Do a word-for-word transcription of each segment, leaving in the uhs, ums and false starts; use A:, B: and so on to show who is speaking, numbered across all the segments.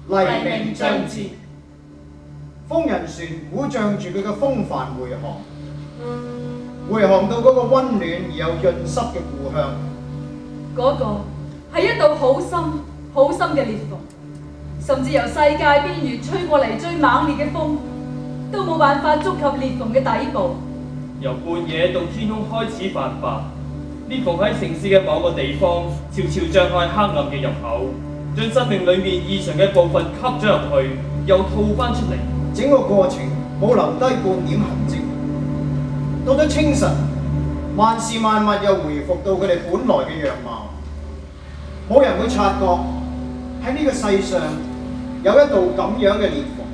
A: 黎明將至。瘋人船鼓漲住佢嘅風帆回航，回航到嗰個溫暖而又潤濕嘅故鄉。
B: 嗰個係一道好深好深嘅裂縫，甚至由世界邊緣吹過嚟最猛烈嘅風，都冇辦法觸及裂縫嘅底部。
C: 由半夜到天空開始泛白，裂縫喺城市嘅某個地方悄悄張開黑暗嘅入口，將生命裏面異常嘅部分吸咗入去，又吐翻出嚟。
A: 整個過程冇留低半點痕跡。到咗清晨，萬事萬物又回復到佢哋本來嘅樣貌，冇人會察覺喺呢個世上有一道咁樣嘅裂縫。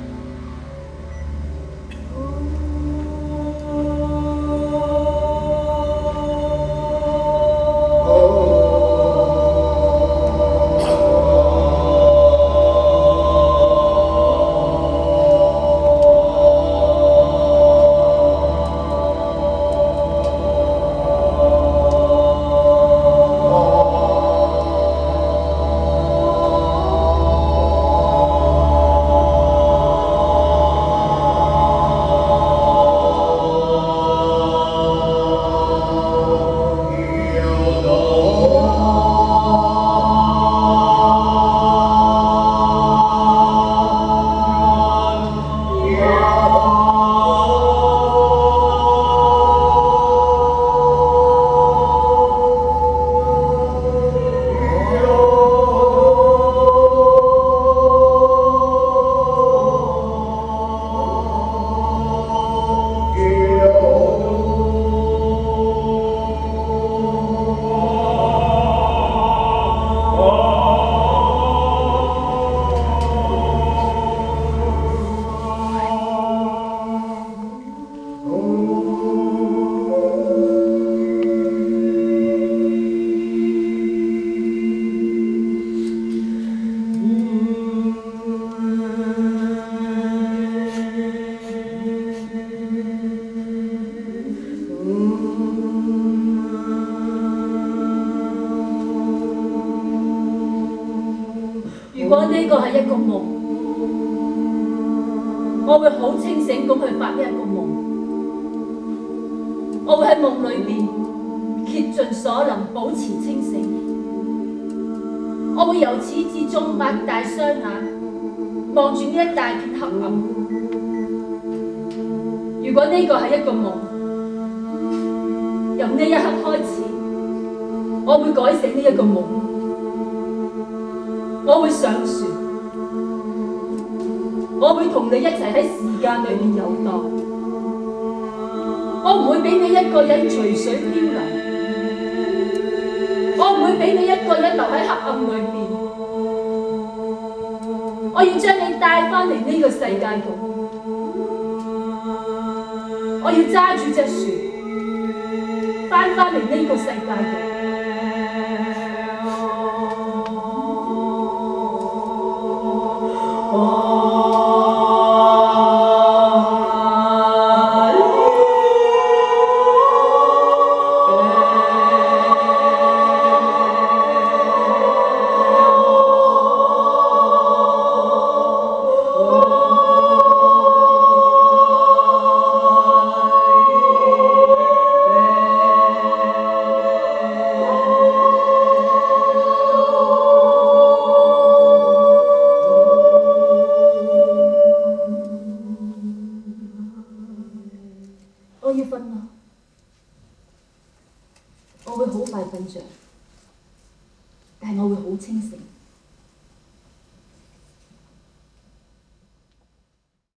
B: 如果呢個係一個夢，我會好清醒咁去發呢一個夢。我會喺夢裏面竭盡所能保持清醒。我會由始至終擘大雙眼望住呢一大片黑暗。如果呢個係一個夢，由呢一刻開始，我會改寫呢一個夢。我會上船，我會同你一齊喺時間裏面遊蕩，我唔會俾你一個人隨水漂流，我唔會俾你一個人留喺黑暗裏面，我要將你帶返嚟呢個世界度，我要揸住隻船返返嚟呢個世界度。